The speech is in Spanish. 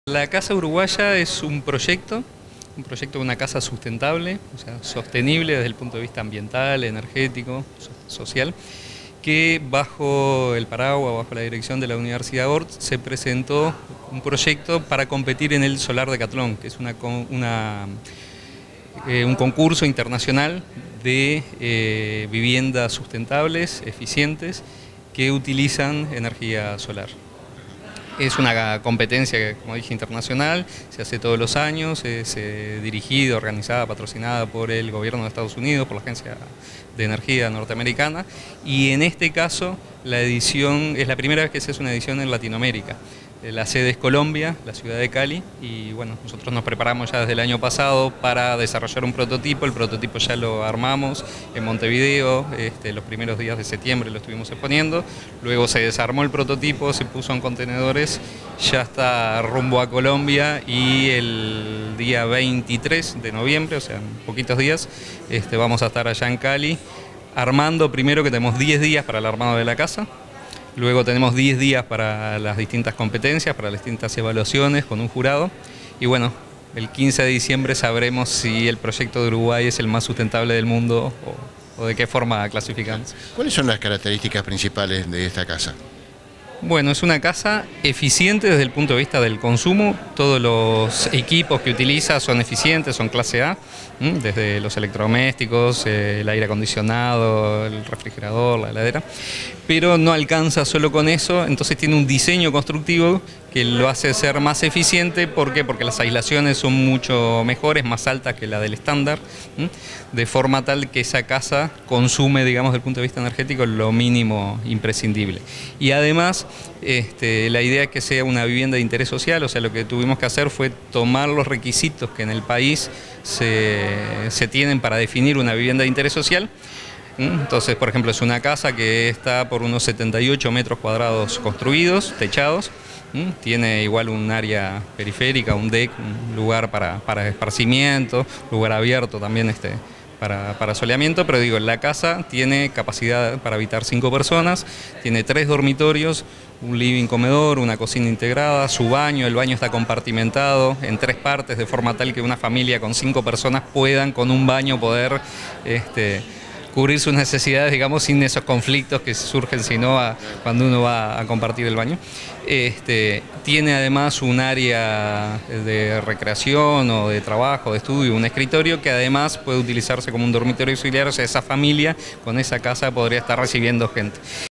La Casa Uruguaya es un proyecto de una casa sustentable, o sea, sostenible desde el punto de vista ambiental, energético, social, que bajo el paraguas, bajo la dirección de la Universidad Ort, se presentó un proyecto para competir en el Solar Decatlón, que es un concurso internacional de viviendas sustentables, eficientes, que utilizan energía solar. Es una competencia, como dije, internacional, se hace todos los años, es dirigida, organizada, patrocinada por el gobierno de Estados Unidos, por la Agencia de Energía norteamericana, y en este caso la edición es la primera vez que se hace una edición en Latinoamérica. La sede es Colombia, la ciudad de Cali, y bueno, nosotros nos preparamos ya desde el año pasado para desarrollar un prototipo. El prototipo ya lo armamos en Montevideo, los primeros días de septiembre lo estuvimos exponiendo, luego se desarmó el prototipo, se puso en contenedores, ya está rumbo a Colombia, y el día 23 de noviembre, o sea, en poquitos días, vamos a estar allá en Cali, armando. Primero, que tenemos 10 días para el armado de la casa. Luego tenemos 10 días para las distintas competencias, para las distintas evaluaciones con un jurado. Y bueno, el 15 de diciembre sabremos si el proyecto de Uruguay es el más sustentable del mundo o de qué forma clasificamos. ¿Cuáles son las características principales de esta casa? Bueno, es una casa eficiente desde el punto de vista del consumo. Todos los equipos que utiliza son eficientes, son clase A, desde los electrodomésticos, el aire acondicionado, el refrigerador, la heladera. Pero no alcanza solo con eso, entonces tiene un diseño constructivo que lo hace ser más eficiente. ¿Por qué? Porque las aislaciones son mucho mejores, más altas que la del estándar, de forma tal que esa casa consume, digamos, desde el punto de vista energético, lo mínimo imprescindible. Y además, la idea es que sea una vivienda de interés social, o sea, lo que tuvimos que hacer fue tomar los requisitos que en el país se tienen para definir una vivienda de interés social. Entonces, por ejemplo, es una casa que está por unos 78 metros cuadrados construidos, techados. Tiene igual un área periférica, un deck, un lugar para esparcimiento, lugar abierto también para soleamiento, pero digo, la casa tiene capacidad para habitar 5 personas, tiene 3 dormitorios, un living comedor, una cocina integrada, su baño. El baño está compartimentado en 3 partes, de forma tal que una familia con 5 personas puedan con un baño poder cubrir sus necesidades, digamos, sin esos conflictos que surgen cuando uno va a compartir el baño. Tiene además un área de recreación o de trabajo, de estudio, un escritorio que además puede utilizarse como un dormitorio auxiliar, o sea, esa familia con esa casa podría estar recibiendo gente.